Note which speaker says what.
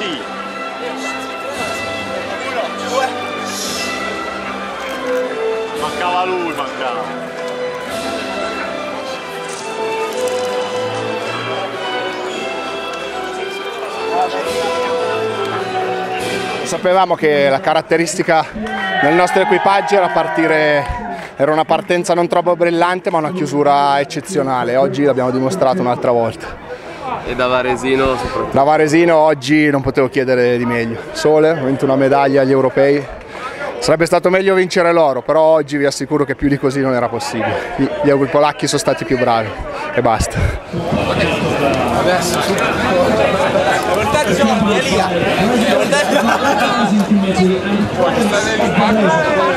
Speaker 1: Sì. Mancava lui, mancava.
Speaker 2: Sapevamo che la caratteristica del nostro equipaggio era una partenza non troppo brillante ma una chiusura eccezionale. Oggi l'abbiamo dimostrato un'altra volta.
Speaker 3: E da Varesino soprattutto.
Speaker 2: Da Varesino oggi non potevo chiedere di meglio. Sole, ho vinto una medaglia agli europei. Sarebbe stato meglio vincere l'oro, però oggi vi assicuro che più di così non era possibile. Gli polacchi sono stati più bravi e basta.
Speaker 4: Adesso Elia.